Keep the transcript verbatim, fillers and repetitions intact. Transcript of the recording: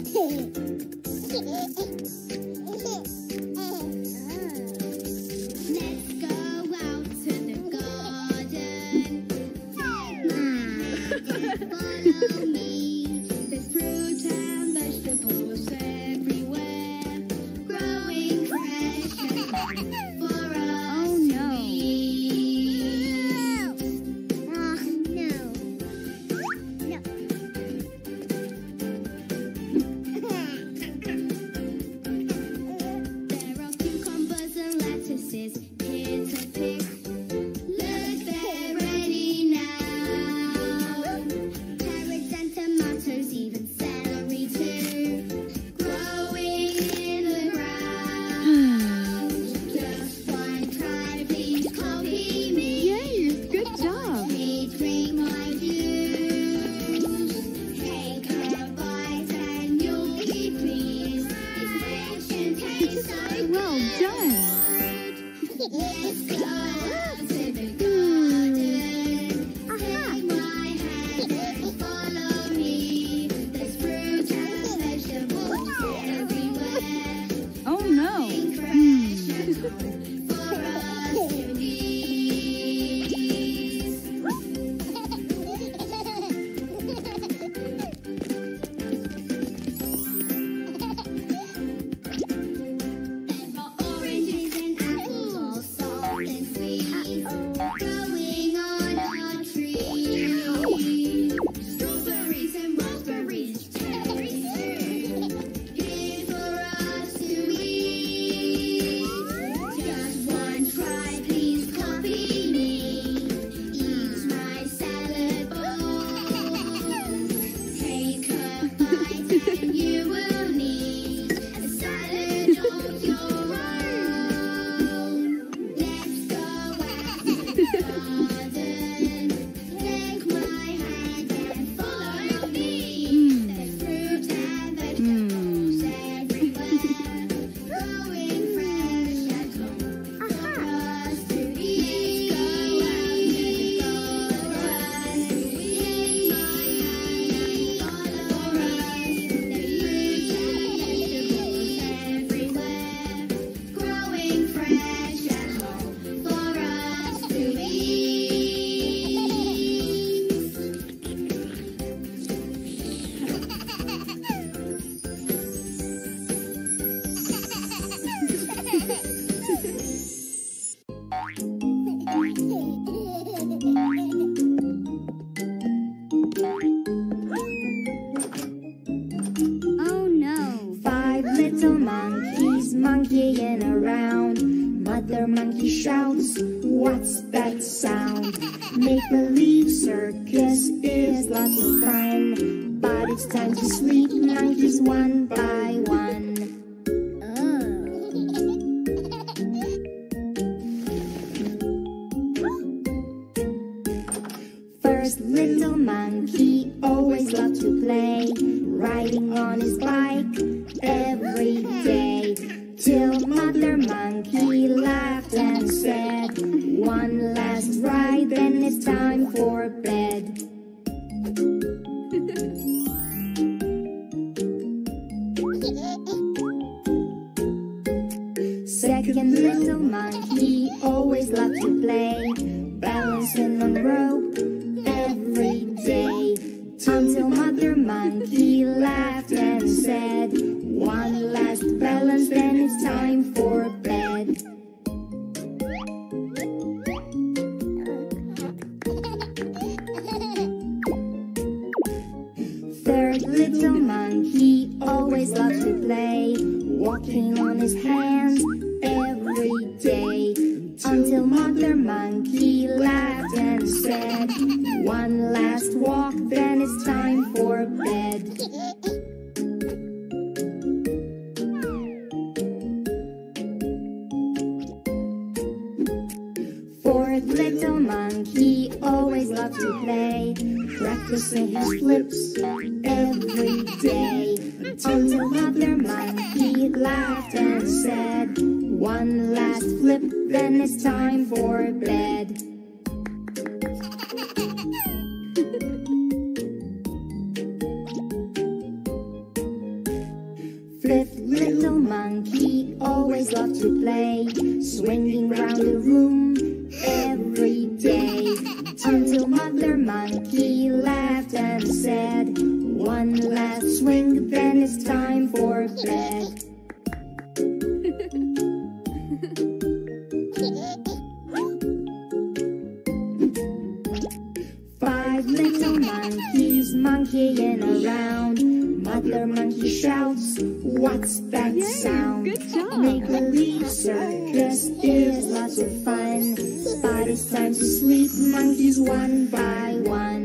Mother monkey shouts, what's that sound? Make-believe circus is lots of fun, but it's time to sleep, monkeys one by one. First little monkey always loved to play, riding on his bike every day, till Mother Monkey laughed and said, one last ride, then it's time for bed. Second little monkey always loved to play, balancing on the rope every day, until Mother Monkey laughed and said, one last balance, then it's time for bed. Third little monkey always loved to play, walking on his hands every day, until Mother Monkey laughed and said, one last walk, then it's time for bed. Fourth little monkey always loved to play, practicing his flips every day, until Mother Monkey laughed and said, one last flip, then it's time for bed. Fifth little monkey always loved to play, swinging round the room every day, until Mother Monkey laughed and said, "One last swing, then it's time for bed." Five little monkeys monkeying around. Mother Monkey shouts, "What's that sound?" Good job. Make-believe circus is lots of fun, but it's time to sleep, monkeys, one by one.